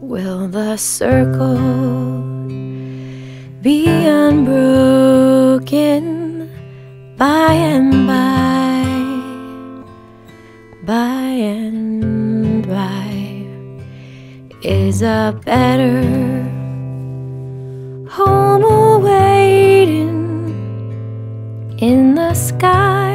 Will the circle be unbroken by and by, by and by? Is a better home awaiting in the sky?